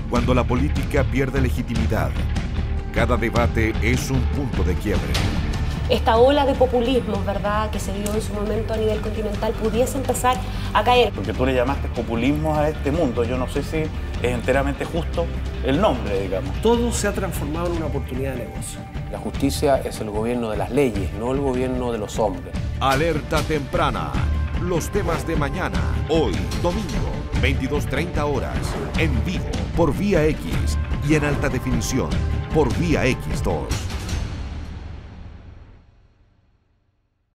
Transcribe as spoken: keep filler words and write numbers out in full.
Cuando la política pierde legitimidad, cada debate es un punto de quiebre. Esta ola de populismo, ¿verdad?, que se dio en su momento a nivel continental, pudiese empezar a caer. Porque tú le llamaste populismo a este mundo, yo no sé si es enteramente justo el nombre, digamos. Todo se ha transformado en una oportunidad de negocio. La justicia es el gobierno de las leyes, no el gobierno de los hombres. Alerta temprana. Los temas de mañana, hoy, domingo, veintidós treinta horas, en vivo, por Vía X y en alta definición, por Vía X dos.